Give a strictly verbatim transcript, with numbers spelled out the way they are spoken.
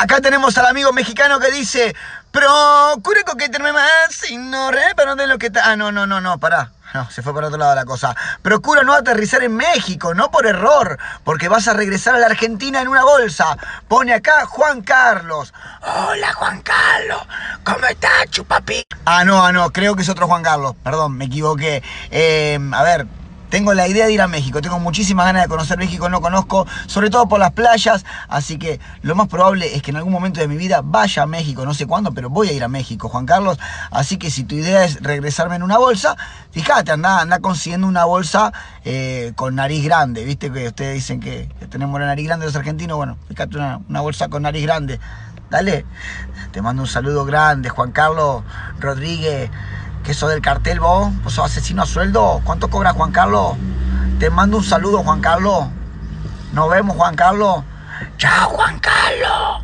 Acá tenemos al amigo mexicano que dice: procure coquetearme más y no reparo de lo que está. Ah, no, no, no, no, pará. No, se fue para otro lado la cosa. Procura no aterrizar en México, no por error, porque vas a regresar a la Argentina en una bolsa. Pone acá Juan Carlos. Hola, Juan Carlos. ¿Cómo estás, chupapi? Ah, no, ah, no, creo que es otro Juan Carlos. Perdón, me equivoqué. Eh, a ver... Tengo la idea de ir a México, tengo muchísimas ganas de conocer México, no conozco, sobre todo por las playas, así que lo más probable es que en algún momento de mi vida vaya a México, no sé cuándo, pero voy a ir a México, Juan Carlos. Así que si tu idea es regresarme en una bolsa, fíjate, anda, anda consiguiendo una bolsa eh, con nariz grande, viste que ustedes dicen que tenemos la nariz grande los argentinos, bueno, fíjate una, una bolsa con nariz grande, dale, te mando un saludo grande, Juan Carlos Rodríguez. ¿Qué sos del cartel vos? ¿Vos sos asesino a sueldo? ¿Cuánto cobra Juan Carlos? Te mando un saludo, Juan Carlos. Nos vemos, Juan Carlos. Chao, Juan Carlos.